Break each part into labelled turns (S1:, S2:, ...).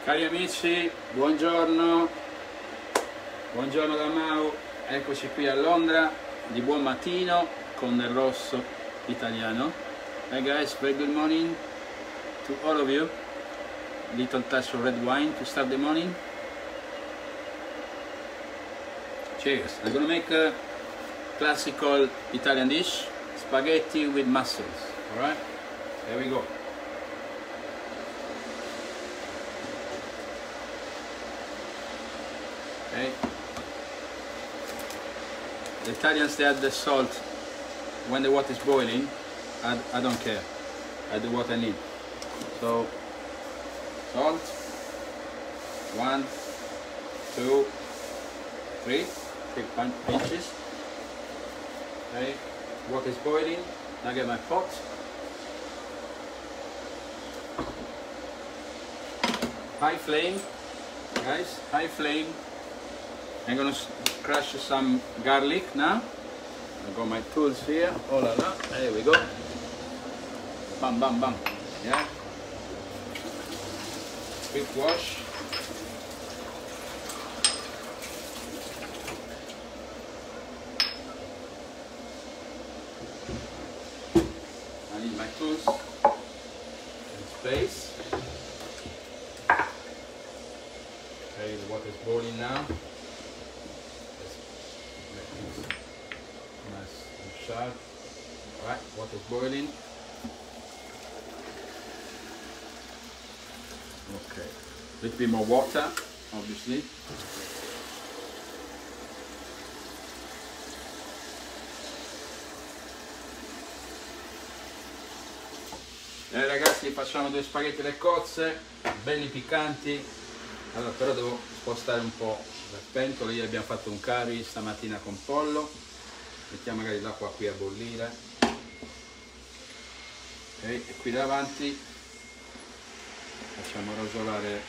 S1: Cari amici, buongiorno, buongiorno da Mau, eccoci qui a Londra, di buon mattino con del rosso italiano. Hey guys, very good morning to all of you. Little touch of red wine to start the morning. Cheers. I'm gonna make a classical Italian dish, spaghetti with mussels. Alright, there we go. Okay. The Italians, they add the salt when the water is boiling. I don't care. I do what I need. So, salt, 1, 2, 3, 3 pinches. Okay. Water is boiling. Now I get my pot. High flame, guys, high flame. I'm gonna crush some garlic now. I've got my tools here. Oh la la, there we go. Bam, bam, bam. Yeah. Quick wash. I need my tools in space. Okay, the water is boiling now. Nice and sharp. Alright, water's boiling. Okay, a little bit more water, obviously. Ragazzi, facciamo due spaghetti alle cozze, belli piccanti. Allora, però devo spostare un po' la pentola. Ieri abbiamo fatto un curry stamattina con pollo. Mettiamo magari l'acqua qui a bollire. Ok, e qui davanti facciamo rosolare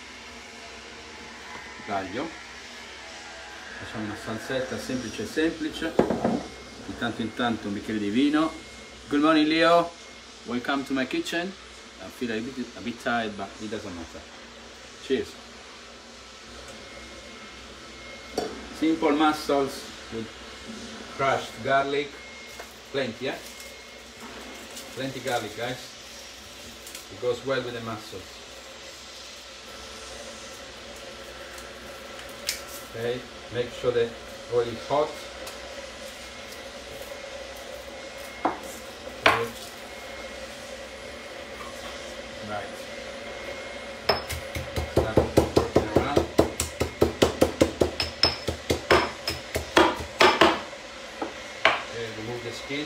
S1: l'aglio. Facciamo una salsetta semplice semplice. Di tanto in tanto un bicchiere di vino. Good morning Leo, welcome to my kitchen. I feel a bit tired, but it doesn't matter. Cheers. Simple mussels with crushed garlic, plenty, yeah? Plenty garlic, guys. It goes well with the mussels. Okay, make sure the oil is hot. Okay. Right. Start working around. Okay, remove the skin.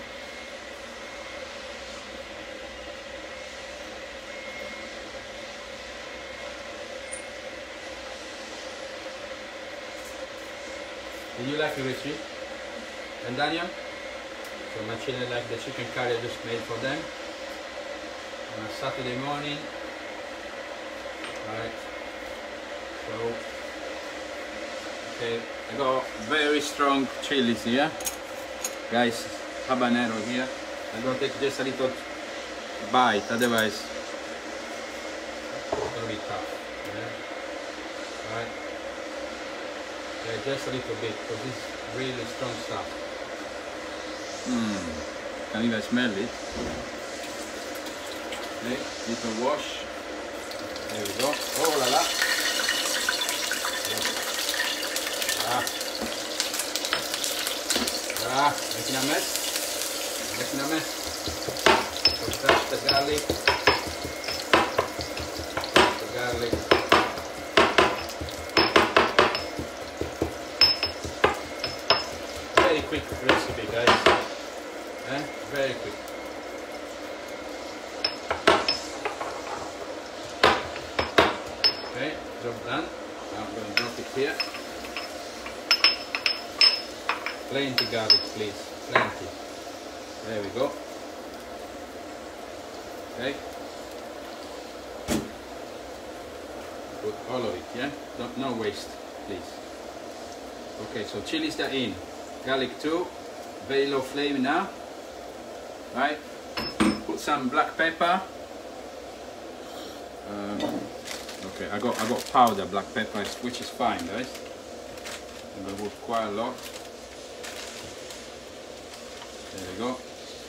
S1: Did you like the recipe? And Daniel? So my children like the chicken curry I just made for them on a Saturday morning. Alright. So, okay, I got very strong chilies here. Guys, habanero here. I'm gonna take just a little bite, otherwise it's gonna be tough. Yeah? Alright. Just a little bit, because this is really strong stuff. Can you guys smell it? Okay, little wash. There we go. Oh la la! Making a mess. Making a mess. So crush the garlic. The garlic. Very quick recipe, guys. Very quick. Okay, job done. Now I'm going to drop it here. Plenty garlic, please. Plenty. There we go. Okay. Put all of it, yeah? No waste, please. Okay, so chilies are in. Garlic too. Very low flame now. Right? Put some black pepper. Okay, I got powder black pepper, which is fine, guys. I'm gonna put quite a lot. There we go.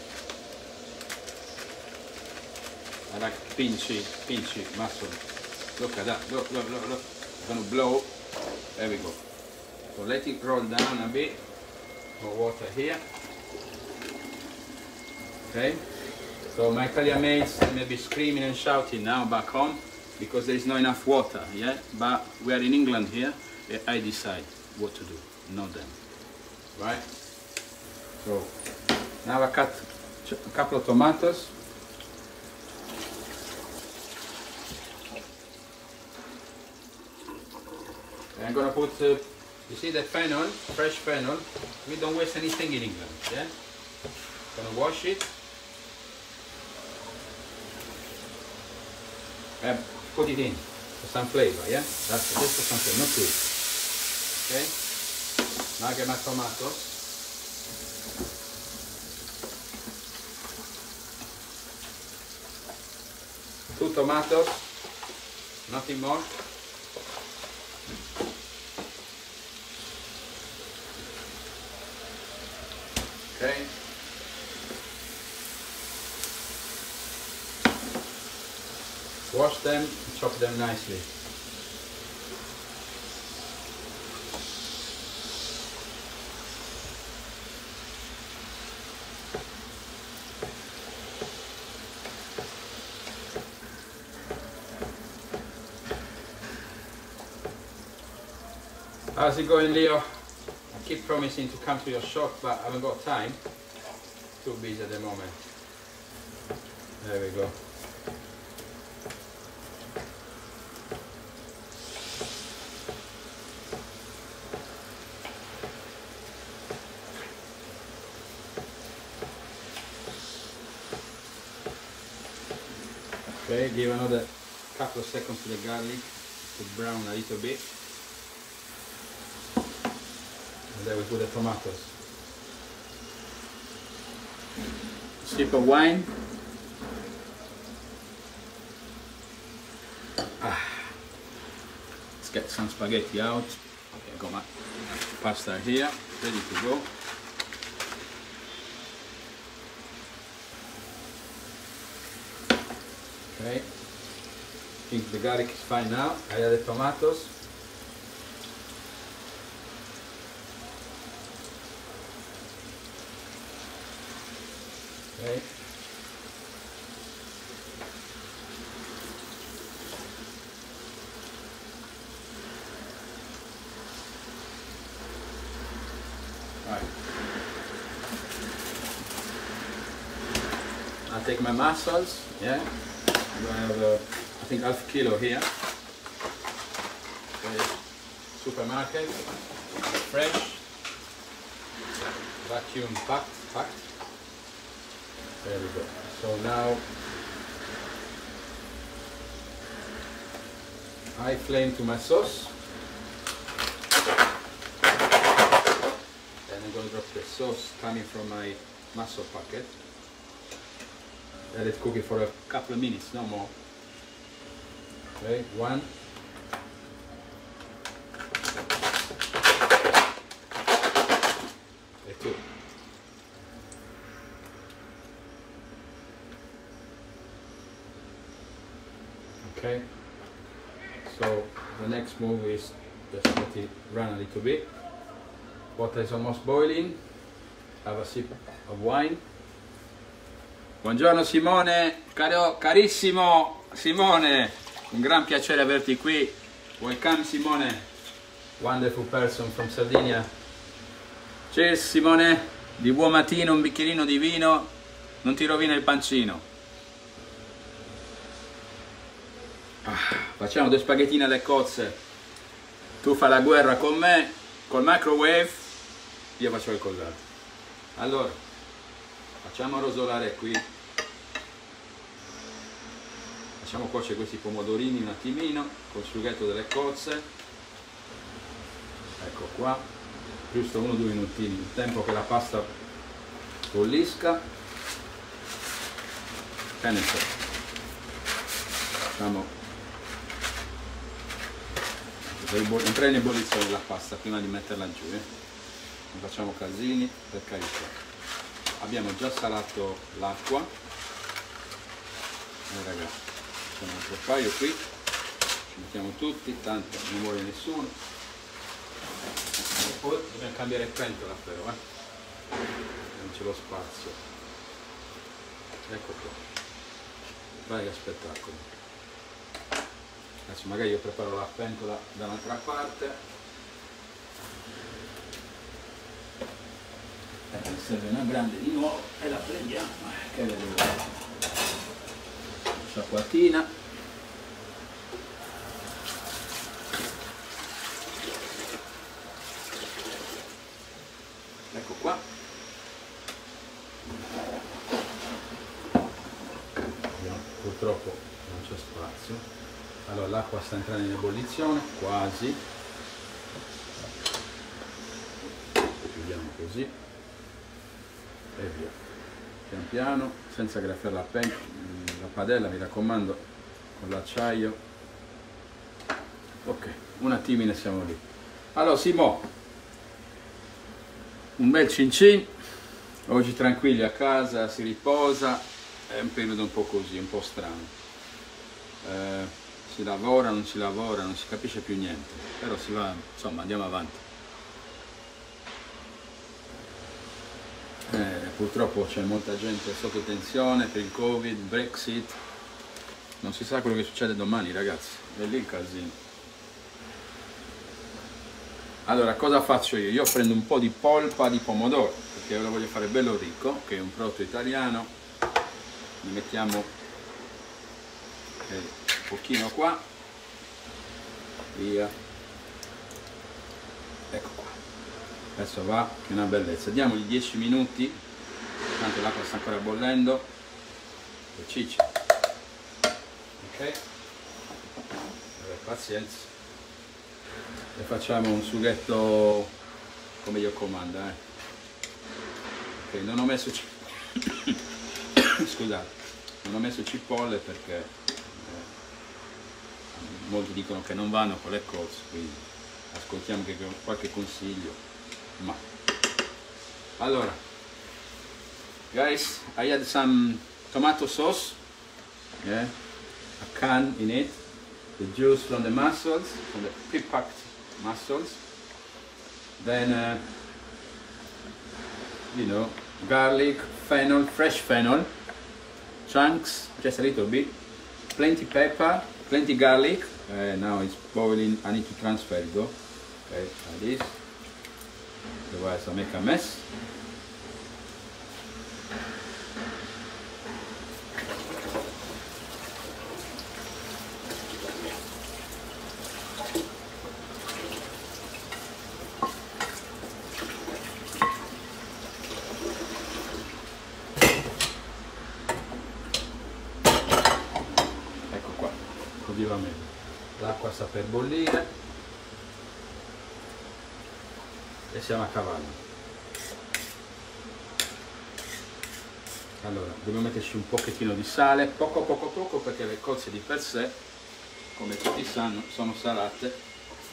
S1: I like pinchy muscle. Look at that. Look. It's gonna blow. There we go. So let it roll down a bit. More water here. Okay. So my Italian mates may be screaming and shouting now back home because there is not enough water. Yeah. But we are in England here. I decide what to do, not them. Right. So now I cut a couple of tomatoes. I'm gonna put, you see the fennel, fresh fennel. We don't waste anything in England, yeah? Gonna wash it. And put it in for some flavor, yeah? That's just for some flavor, not too. Okay? Now I get my tomatoes. Two tomatoes, nothing more. Okay. Wash them, chop them nicely. How's it going, Leo? I keep promising to come to your shop, but I haven't got time. Too busy at the moment. There we go. Okay, give another couple of seconds to the garlic to brown a little bit. And then we put the tomatoes. Sip of wine. Let's get some spaghetti out. Okay, I got my pasta here, ready to go. Okay, I think the garlic is fine now. I add the tomatoes. Okay. Right. I'll take my mussels. Yeah. I have, I think, half kilo here. Okay. Supermarket, fresh, vacuum packed. There we go. So now, high flame to my sauce. And I'm going to drop the sauce coming from my mussel packet. Let it cook it for a couple of minutes, no more. Okay, 1. And 2. Okay, so the next move is just let it run a little bit. Water is almost boiling. Have a sip of wine. Buongiorno Simone, carissimo Simone, un gran piacere averti qui. Welcome Simone, wonderful person from Sardinia. Cheers Simone, di buon mattino un bicchierino di vino, non ti rovina il pancino. Facciamo 2 spaghettine alle cozze. Tu fai la guerra con me, col microwave, io faccio il collato. Allora, facciamo rosolare qui. Facciamo cuocere questi pomodorini un attimino, col sughetto delle cozze. Ecco qua, giusto 1-2 minutini, il tempo che la pasta bollisca. Che ne so. Facciamo entrare in ebollizione la pasta prima di metterla giù, non facciamo casini, per carità. Abbiamo già salato l'acqua, ragazzi, c'è un altro paio qui, ci mettiamo tutti, tanto non muore nessuno. E poi dobbiamo cambiare pentola però, non c'è lo spazio. Ecco qua, guarda che spettacolo. Adesso magari io preparo la pentola da un'altra parte. Ne serve una grande di nuovo e la prendiamo. Che vedevo. Sciacquatina. Ecco qua. Purtroppo non c'è spazio. Allora l'acqua sta entrando in ebollizione, quasi. Chiudiamo così e via. Pian piano, senza graffiare la padella, mi raccomando, con l'acciaio. Ok, un attimino siamo lì. Allora Simo, un bel cin cin, oggi tranquilli a casa, si riposa, è un periodo un po' così, un po' strano. Si lavora, non si lavora, non si capisce più niente, però si va, insomma, andiamo avanti. Purtroppo c'è molta gente sotto tensione per il Covid, Brexit, non si sa quello che succede domani, ragazzi, è lì il casino. Allora, cosa faccio io? Io prendo un po' di polpa di pomodoro, perché io lo voglio fare bello ricco, che è un prodotto italiano, ne mettiamo un pochino qua, via, ecco qua, adesso va, che è una bellezza, diamogli 10 minuti, tanto l'acqua sta ancora bollendo, e cicci, ok, pazienza, e facciamo un sughetto come Dio comanda, ok, non ho messo scusate, non ho messo cipolle perché molti dicono che non vanno con le cose, quindi ascoltiamo che qualche consiglio. Ma allora, guys, I add some tomato sauce, a can in it, the juice from the mussels, from the pre-packed mussels, then you know, garlic, fennel, fresh fennel, chunks, just a little bit, plenty pepper, plenty garlic. Now it's boiling. I need to transfer it though. Okay, like this. Otherwise I make a mess. Ecco qua, così va meglio. L'acqua sta per bollire e siamo a cavallo. Allora, dobbiamo metterci un pochettino di sale, poco perché le cozze di per sé, come tutti sanno, sono salate.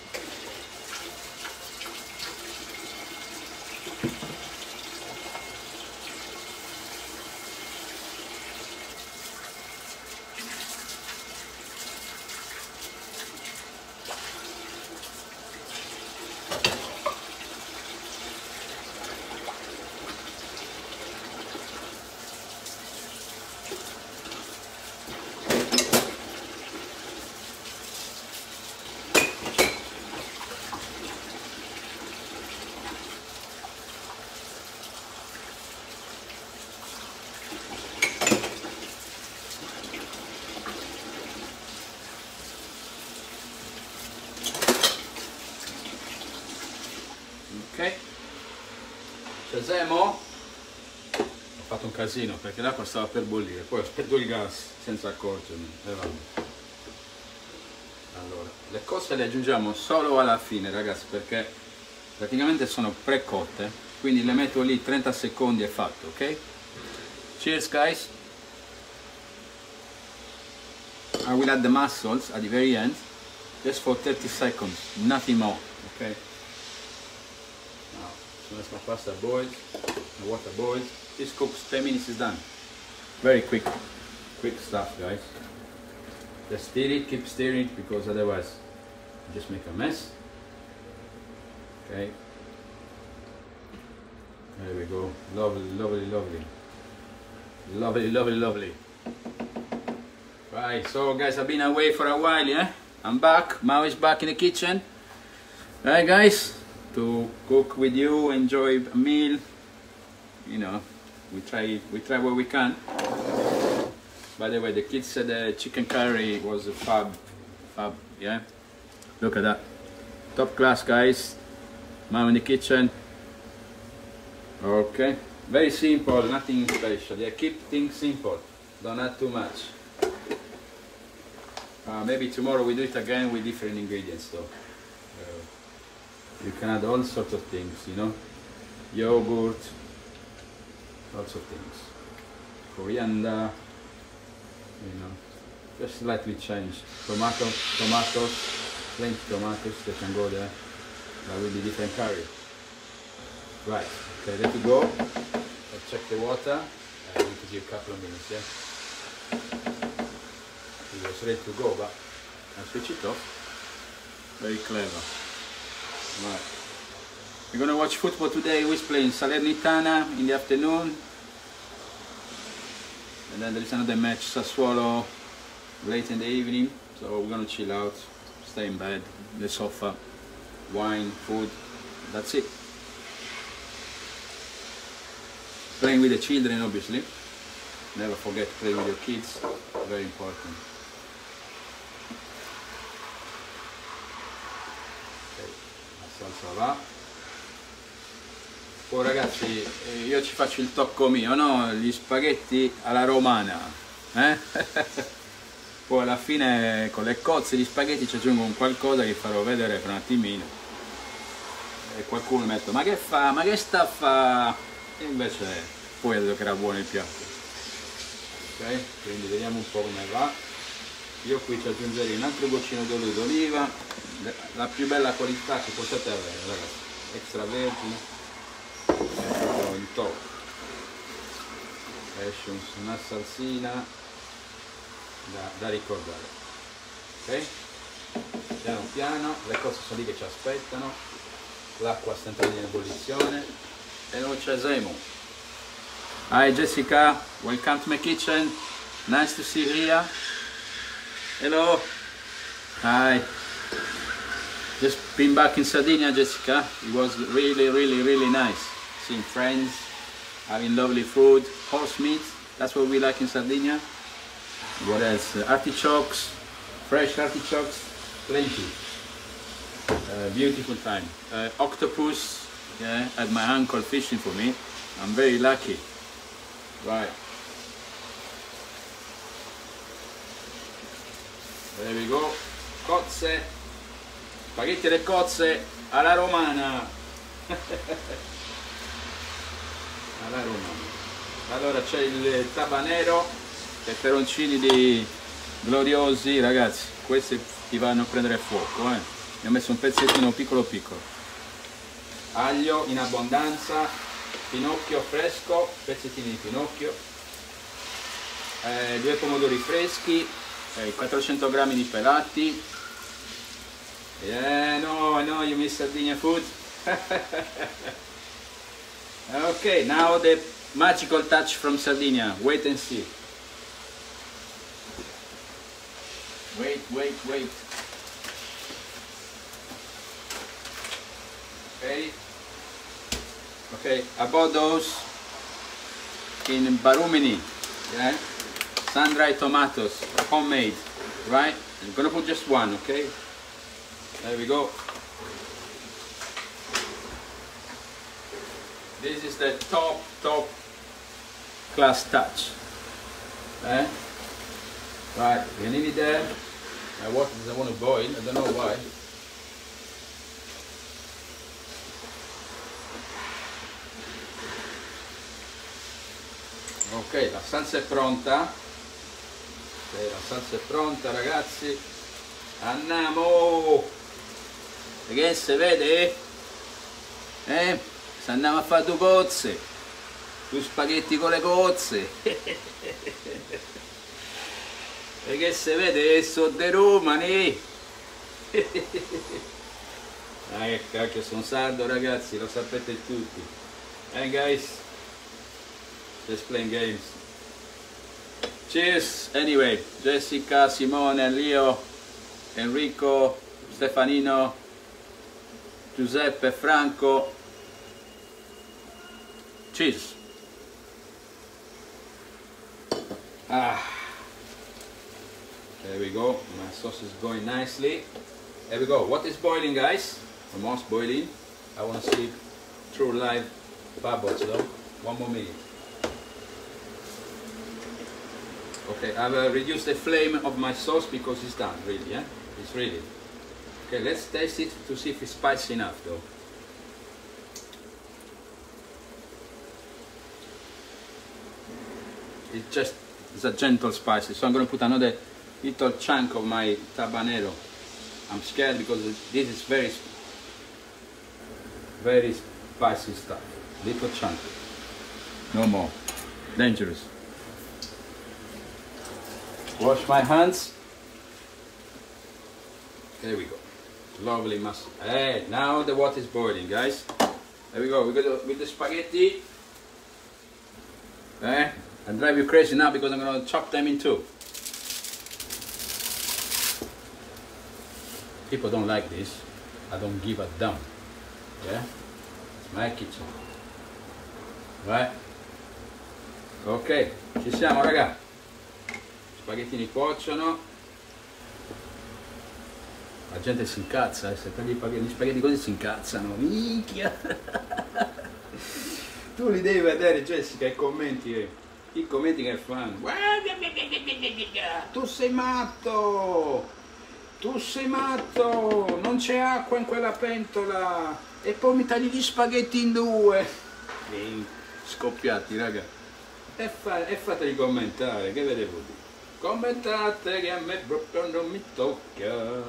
S1: Ok, Shazamo, ho fatto un casino perché l'acqua stava per bollire, poi ho spento il gas senza accorgermi e vabbè. Allora, le cose le aggiungiamo solo alla fine, ragazzi, perché praticamente sono precotte, quindi le metto lì 30 secondi e fatto, ok? Cheers guys! I will add the mussels at the very end, just for 30 seconds, nothing more, okay? Now, as soon as my pasta boils, the water boils, this cooks 10 minutes is done. Very quick stuff, guys. Just stir it, keep stirring it, because otherwise you just make a mess. Okay. There we go. Lovely, lovely, lovely. Lovely, lovely, lovely. Right, so guys, I've been away for a while, yeah? I'm back. Mao is back in the kitchen. Right, guys? To cook with you, enjoy a meal. You know, we try what we can. By the way, the kids said the chicken curry was a fab, yeah? Look at that. Top class, guys. Mom in the kitchen. Okay. Very simple, nothing special. Yeah, keep things simple. Don't add too much. Maybe tomorrow we do it again with different ingredients, though. You can add all sorts of things, you know? Yogurt, lots of things. Coriander. You know, just slightly change. Tomatoes, plenty tomatoes, they can go there. That will be different curry. Right, okay, ready to go. Let's check the water. I need to give a couple of minutes, yeah? It was ready to go, but I'll switch it off. Very clever. Right. We're gonna watch football today. We're playing Salernitana in the afternoon. And then there is another match, Sassuolo, late in the evening. So we're gonna chill out, stay in bed, the sofa, wine, food, that's it. Playing with the children, obviously. Never forget to play with your kids, very important. Ok, la salsa va. Oh ragazzi, io ci faccio il tocco mio, no? Gli spaghetti alla romana, eh? Poi alla fine con le cozze di spaghetti ci aggiungo un qualcosa che farò vedere per un attimino. E qualcuno mi ha detto, ma che fa? Ma che sta a fa? E invece poi ha detto che era buono il piatto. Ok? Quindi vediamo un po' come va. Io qui ci aggiungerei un altro goccino d'olio d'oliva, la più bella qualità che potete avere, ragazzi. Extra vergine. In top esce una salsina da ricordare, ok? Piano piano, le cose sono lì che ci aspettano, l'acqua sta entrando in ebollizione e noi ci siamo. Hi Jessica, welcome to my kitchen, nice to see you here. Hello, hi. Just been back in Sardinia, Jessica. It was really nice. Seeing friends, having lovely food, horse meat, that's what we like in Sardinia. What else? Artichokes, fresh artichokes, plenty. Beautiful time. Octopus, yeah, had my uncle fishing for me. I'm very lucky. Right. There we go. Cozze, spaghetti alle cozze alla romana. Alla romana. Allora c'è il tabanero, peperoncini di gloriosi, ragazzi, questi ti vanno a prendere fuoco, Mi ho messo un pezzettino piccolo piccolo. Aglio in abbondanza, pinocchio fresco, pezzettini di pinocchio, 2 pomodori freschi, 400 grammi di pelati. No, you miss Sardinia food. Okay, now the magical touch from Sardinia. Wait and see. Wait. Okay, I bought those in Barumini, yeah? Sun-dried tomatoes, homemade, right? I'm gonna put just one, okay? There we go. This is the top class touch. Right, you leave it there. My water doesn't want to boil, I don't know why. Ok, la salsa è pronta. Ok, la salsa è pronta, ragazzi. andiamo, che si vede? Se andiamo a fare due cozze, due spaghetti con le cozze. E che si vede? Sono dei romani. Ah, che cacchio, sono sardo, ragazzi, lo sapete tutti. Guys, let's play games. Cheers. Anyway, Jessica, Simone, Leo, Enrico, Stefanino, Giuseppe, Franco. Cheers. Ah, there we go. My sauce is going nicely. There we go. What is boiling, guys? Almost boiling. I want to see through live bubbles though. 1 more minute. Okay, I've reduced the flame of my sauce because it's done, really, yeah? It's ready. Okay, let's taste it to see if it's spicy enough though. It's a gentle spicy, so I'm going to put another little chunk of my tabanero. I'm scared because this is very spicy stuff. Little chunk. No more. Dangerous. Wash my hands. There we go. Lovely mustard. Hey, now the water is boiling, guys. There we go. We go with the spaghetti. I drive you crazy now because I'm going to chop them in two. People don't like this. I don't give a damn. Yeah? It's my kitchen. Right? Ok, ci siamo, raga. Spaghettini cuociono. La gente si incazza, se prendi gli spaghetti così si incazzano. Minchia! Tu li devi vedere, Jessica, i commenti che fanno. Tu sei matto! Tu sei matto! Non c'è acqua in quella pentola! E poi mi tagli gli spaghetti in due! Scoppiati, raga! E fateli commentare, che vedevo dire? Commentate che a me proprio non mi tocca!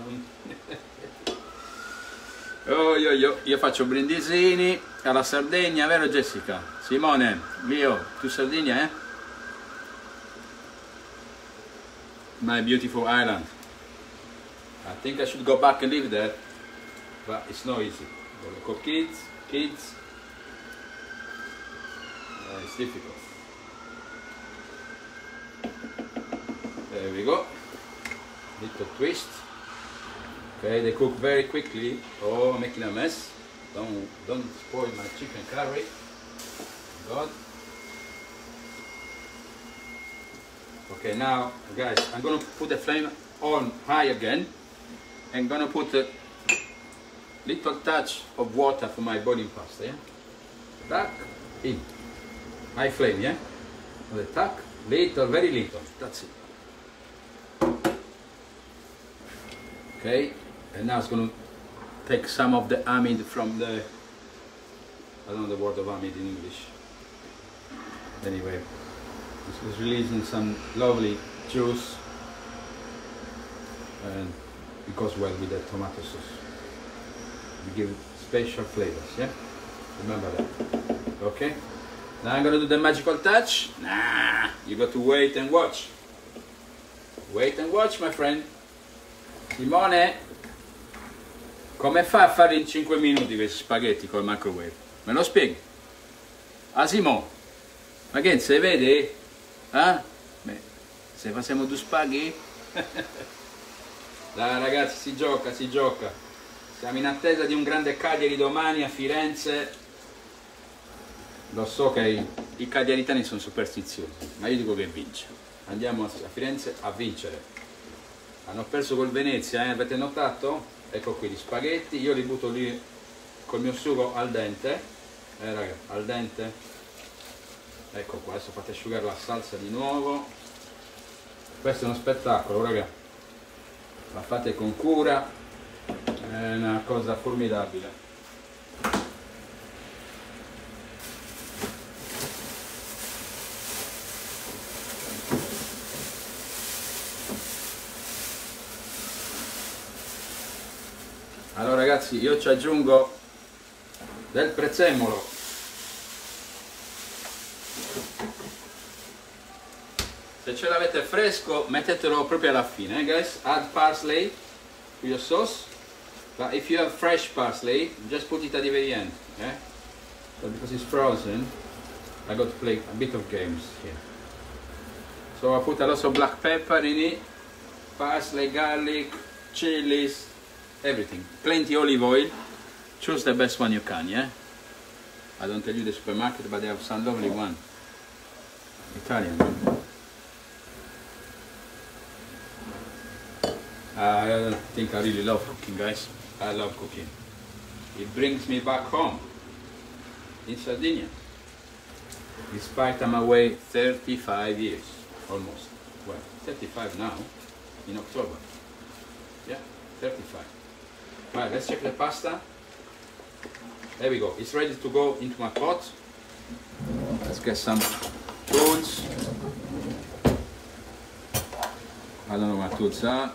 S1: Oh, io faccio brindisini alla Sardegna, vero Jessica? Simone, Leo, tu Sardegna, eh? My beautiful island. I think I should go back and live there, but it's not easy. Got kids, it's difficult. There we go. Little twist. Okay, they cook very quickly. Oh, I'm making a mess. Don't spoil my chicken curry. God. Okay, now guys, I'm gonna put the flame on high again. I'm gonna put a little touch of water for my boiling pasta, yeah? Tack, in. High flame, yeah? The tack, little, very little, that's it. Okay, and now it's gonna take some of the amide from the, I don't know the word of amide in English. Anyway, this is releasing some lovely juice and it goes well with the tomato sauce. We give it special flavors, yeah? Remember that. Okay? Now I'm gonna do the magical touch. Nah, you got to wait and watch. Wait and watch, my friend. Simone, come fa a fare in 5 minuti questi spaghetti col microwave? Me lo spieghi? Ah Simone, ma che se vede? Ah? Beh, se facciamo due spaghetti? Dai ragazzi, si gioca, si gioca. Siamo in attesa di un grande Cagliari domani a Firenze. Lo so che i cagliaritani sono superstiziosi, ma io dico che vince. Andiamo a Firenze a vincere. Hanno perso col Venezia, avete notato? Ecco qui gli spaghetti, io li butto lì col mio sugo al dente. Raga, al dente. Ecco qua, adesso fate asciugare la salsa di nuovo. Questo è uno spettacolo, raga. La fate con cura, è una cosa formidabile. Allora ragazzi, io ci aggiungo del prezzemolo. Se ce l'avete fresco mettetelo proprio alla fine, guys. Add parsley to your sauce, but if you have fresh parsley just put it at the very end, okay? But because it's frozen I got to play a bit of games here. So I put a lot of black pepper in it, parsley, garlic, chilies, everything. Plenty olive oil. Choose the best one you can, yeah? I don't tell you the supermarket, but they have some lovely one. Italian one. I think I really love cooking, guys. I love cooking. It brings me back home in Sardinia. Despite I'm away 35 years, almost. Well, 35 now, in October. Yeah, 35. Right, let's check the pasta. There we go. It's ready to go into my pot. Let's get some tools. I don't know what tools are.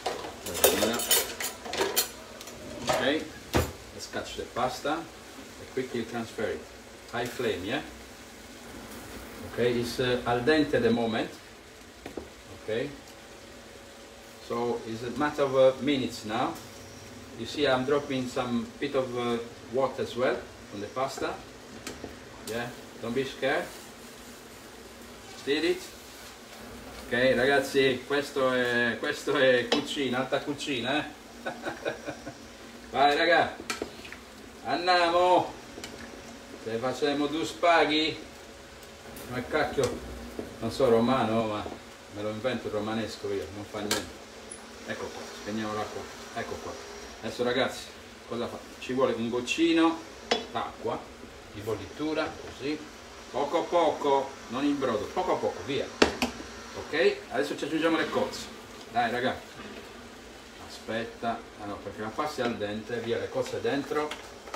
S1: Okay, let's catch the pasta and quickly transfer it. High flame, yeah? Okay, it's al dente at the moment. Okay, so it's a matter of minutes now. You see I'm dropping some bit of water as well on the pasta. Yeah, don't be scared. Stir it. Ok ragazzi, questo è cucina, alta cucina, eh? Vai raga, andiamo, se facciamo due spaghi, ma cacchio, non so romano, ma me lo invento romanesco io, non fa niente. Ecco qua, spegniamo l'acqua, ecco qua. Adesso ragazzi, cosa fa? Ci vuole un goccino d'acqua, di bollitura, così, poco poco, non il brodo, poco a poco, via. Ok, adesso ci aggiungiamo le cozze. Dai raga, aspetta, ah no, perché la pasta è al dente, via le cozze dentro.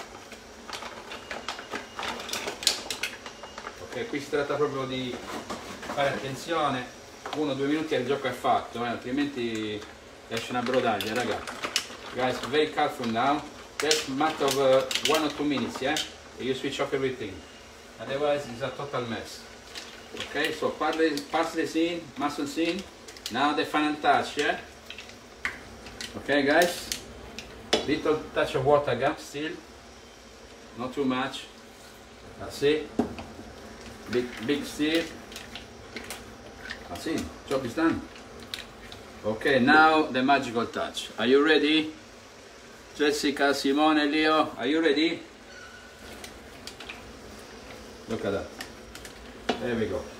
S1: Ok, qui si tratta proprio di fare attenzione, 1-2 minuti e il gioco è fatto, altrimenti esce una brodaglia, raga. Guys, very careful now, just a matter of 1 or 2 minutes, yeah? You switch off everything, otherwise it's a total mess. Okay, so parsley in, mushrooms in. Now the final touch, yeah? Okay guys, little touch of water again, still, not too much. That's it. Big stir. That's it, job is done. Okay, now the magical touch. Are you ready? Jessica, Simone, Leo, are you ready? Look at that. There we go.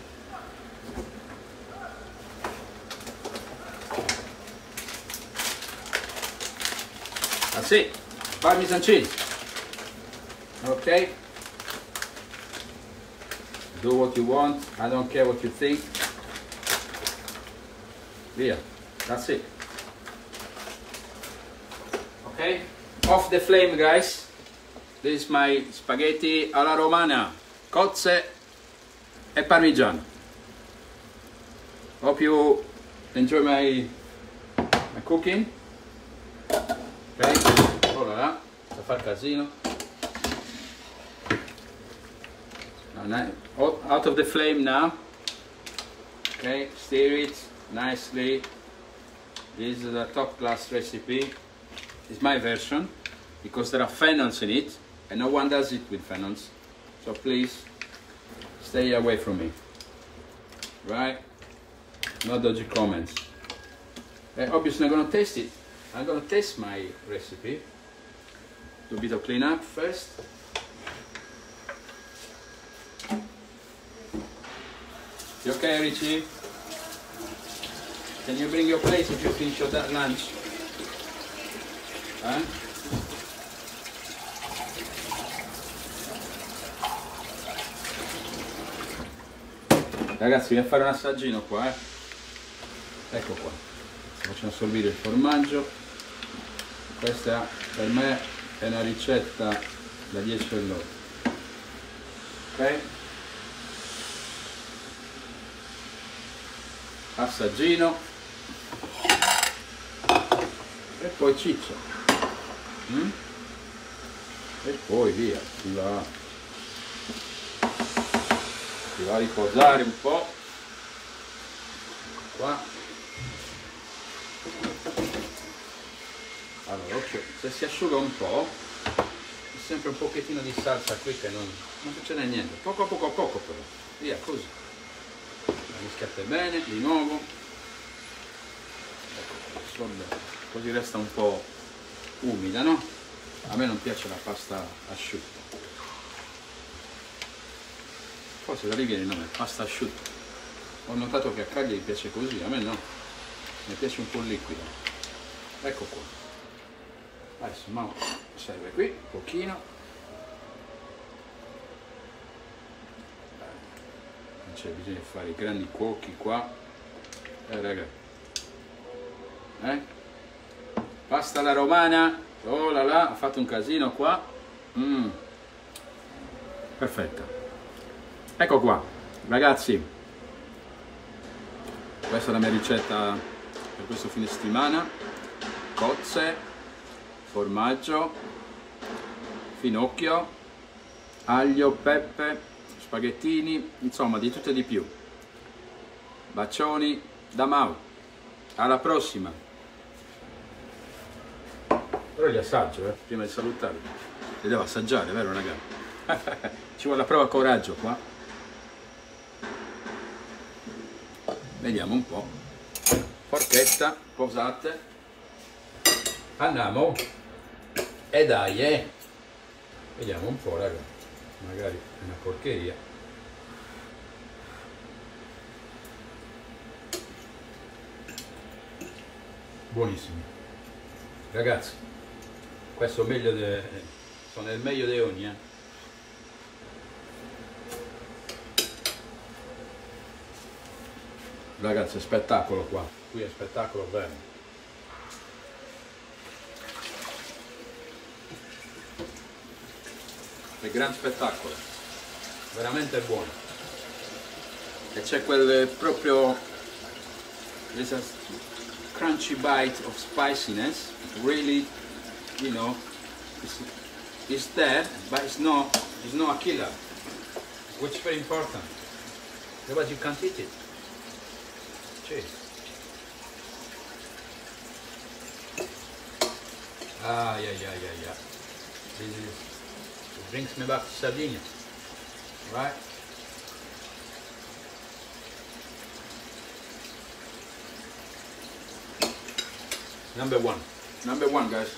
S1: That's it. Parmesan cheese. Okay. Do what you want. I don't care what you think. Via. That's it. Okay. Off the flame, guys. This is my spaghetti alla romana. Cozze e parmigiano. Hope you enjoy my cooking. Ok, voilà, sta far casino. Out of the flame now. Okay, stir it nicely. This is a top class recipe. It's my version because there are fennels in it and no one does it with fennels. So please stay away from me, right? No dodgy comments. Obviously I'm gonna taste it. I'm gonna taste my recipe. Do a bit of cleanup first. You okay, Richie? Can you bring your plate if you finish your lunch? Huh? Ragazzi, vieni a fare un assaggino qua, eh? Ecco qua, facciamo assorbire il formaggio. Questa per me è una ricetta da 10 all'ora. Ok? Assaggino e poi ciccia. E poi via, si va a riposare un po' qua. Allora, occhio, se si asciuga un po', c'è sempre un pochettino di salsa qui che non succede niente, poco a poco però, via così, la mischiate bene, di nuovo, ecco, così resta un po' umida, no? A me non piace la pasta asciutta, forse da lì viene il nome, pasta asciutta. Ho notato che a Cagliari piace così, a me no, mi piace un po' liquido. Ecco qua. Adesso ma serve qui un pochino, non c'è bisogno di fare i grandi cuochi qua, raga, pasta alla romana, oh là là, ho fatto un casino qua, perfetta. Ecco qua ragazzi, questa è la mia ricetta per questo fine settimana: cozze, formaggio, finocchio, aglio, pepe, spaghettini, insomma di tutto e di più. Bacioni da Mau, alla prossima. Però li assaggio, prima di salutarvi. Li devo assaggiare, vero ragazzi? Ci vuole la prova coraggio qua. Vediamo un po'. Forchetta, posate. Andiamo. E dai, vediamo un po', raga. Magari è una porcheria. Buonissimi. Ragazzi, questo meglio sono il meglio di ogni, Ragazzi, è spettacolo qua. Qui è spettacolo vero. È gran spettacolo, veramente buono. E c'è quel proprio, there's a crunchy bite of spiciness, really, you know, it's there, but it's not a killer, which is very important, otherwise you can't eat it. Cheers. Yeah. It brings me back to Sardinia, right? Number one guys.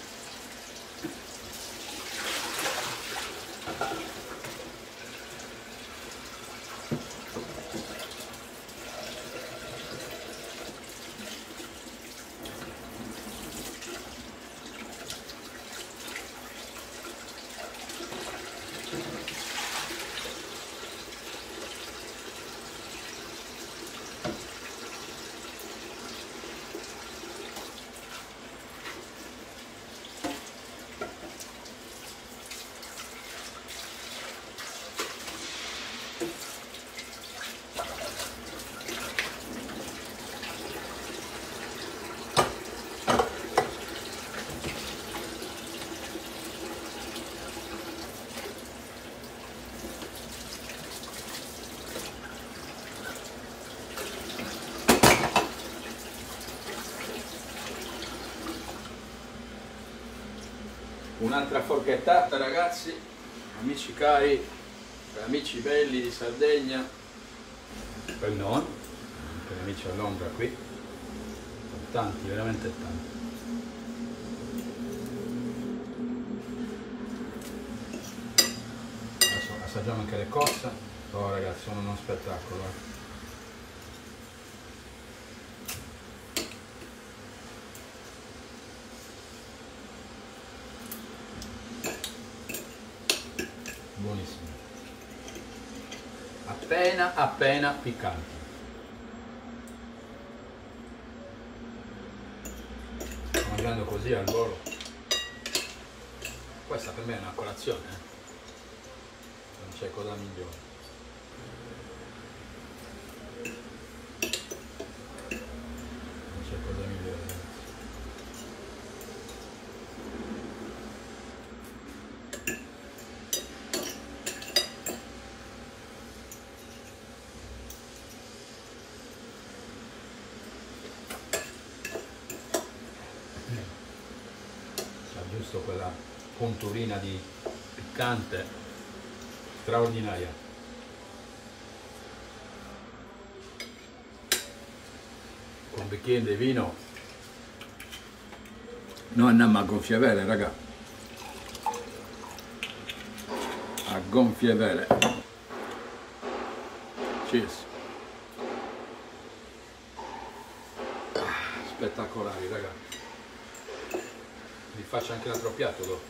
S1: Un'altra forchettata ragazzi, amici cari, amici belli di Sardegna, per non, per gli amici all'ombra qui, sono tanti, veramente tanti. Adesso assaggiamo anche le cozze. Oh ragazzi, sono uno spettacolo. Buonissimo, appena piccanti. Sto mangiando così al volo. Questa per me è una colazione, non c'è cosa migliore. Non c'è cosa migliore, ragazzi. giusto quella punturina di piccante straordinaria. Con un bicchiere di vino noi andiamo a gonfie vele, raga, a gonfie vele. Cheers. Spettacolari, raga. Vi faccio anche un altro piatto dopo.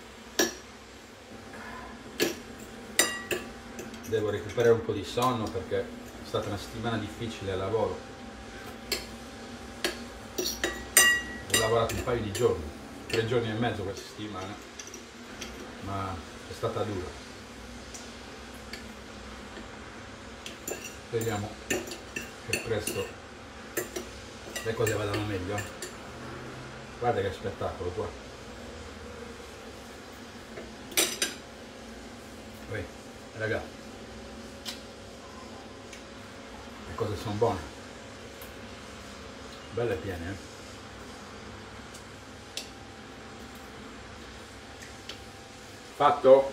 S1: Devo recuperare un po' di sonno perché è stata una settimana difficile al lavoro. Ho lavorato un paio di giorni, 3 giorni e mezzo questa settimana, ma è stata dura. Speriamo che presto le cose vadano meglio. Guarda che spettacolo qua. Poi, raga, le cose sono buone, belle e piene, Fatto?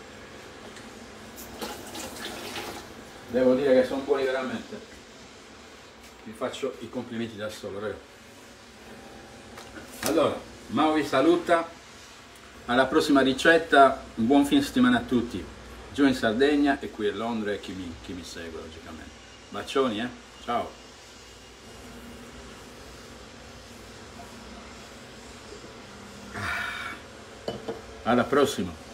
S1: Devo dire che sono buoni veramente. Vi faccio i complimenti da solo, raga. Allora, Mao vi saluta. Alla prossima ricetta, un buon fine settimana a tutti. Giù in Sardegna e qui a Londra e chi mi segue logicamente. Bacioni, ciao. Alla prossima.